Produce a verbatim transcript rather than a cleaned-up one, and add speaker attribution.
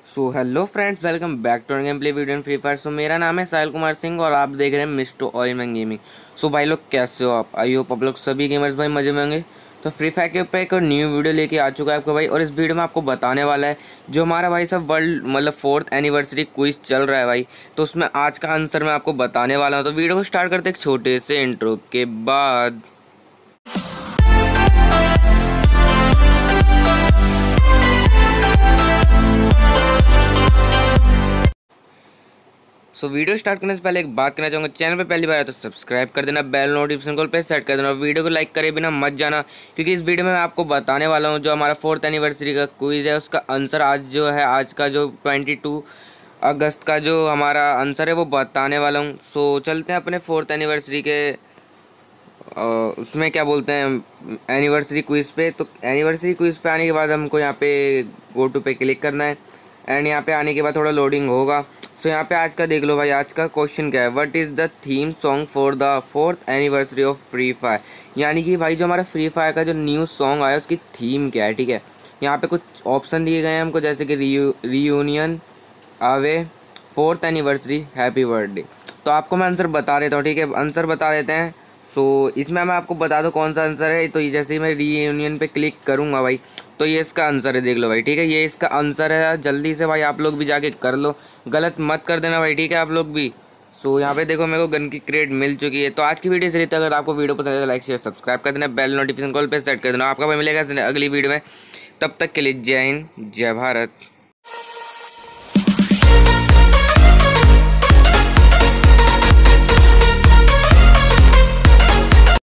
Speaker 1: So hello friends, welcome back to game play video in free fire. So मेरा नाम है साहिल कुमार सिंह और आप देख रहे हैं मिस्टर ऑयलमैन गेमिंग। सो भाई लोग कैसे हो आप? आई होप आप लोग सभी गेमर्स भाई मजे में होंगे। तो फ्री फायर के ऊपर एक न्यू वीडियो लेके आ चुका है आपको भाई, और इस वीडियो में आपको बताने वाला है जो हमारा भाई सब वर्ल्ड मतलब फोर्थ एनिवर्सरी क्विज चल रहा है भाई, तो उसमें आज का आंसर मैं आपको बताने वाला हूँ। तो वीडियो को स्टार्ट करते एक छोटे से इंट्रो के बाद। सो वीडियो स्टार्ट करने से पहले एक बात करना चाहूँगा, चैनल पे पहली बार आया तो सब्सक्राइब कर देना, बेल नोटिफिकेशन कॉल पे सेट कर देना, वीडियो को लाइक करे बिना मत जाना, क्योंकि इस वीडियो में मैं आपको बताने वाला हूँ जो हमारा फोर्थ एनिवर्सरी का क्विज़ है उसका आंसर आज जो है, आज का जो ट्वेंटी टू अगस्त का जो हमारा आंसर है वो बताने वाला हूँ। सो चलते हैं अपने फोर्थ एनिवर्सरी के अ, उसमें क्या बोलते हैं एनिवर्सरी क्विज़ पे। तो एनिवर्सरी क्विज़ पे आने के बाद हमको यहाँ पे गो टू पे क्लिक करना है, एंड यहाँ पे आने के बाद थोड़ा लोडिंग होगा। सो यहाँ पे आज का देख लो भाई, आज का क्वेश्चन क्या है, what is the theme song for the fourth anniversary of free fire. यानी कि भाई जो हमारा फ्री फायर का जो न्यू सॉन्ग आया उसकी थीम क्या है, ठीक है। यहाँ पे कुछ ऑप्शन दिए गए हैं हमको, जैसे कि रियूनियन, आवे, फोर्थ एनिवर्सरी, हैप्पी बर्थडे। तो आपको मैं आंसर बता देता हूँ, ठीक है, आंसर बता देते हैं। सो इसमें मैं आपको बता दूँ कौन सा आंसर है। तो ये जैसे ही मैं रीयूनियन पे क्लिक करूँगा भाई, तो ये इसका आंसर है, देख लो भाई, ठीक है, ये इसका आंसर है। जल्दी से भाई आप लोग भी जाके कर लो, गलत मत कर देना भाई, ठीक है, आप लोग भी। सो यहाँ पे देखो मेरे को गन की क्रेड मिल चुकी है। तो आज की वीडियो से रहती है, अगर आपको वीडियो पसंद है तो लाइक शेयर सब्सक्राइब कर देना, बेल नोटिफिकेशन कॉल पे सेट कर देना। आपका भाई मिलेगा अगली वीडियो में, तब तक के लिए जय हिंद जय भारत।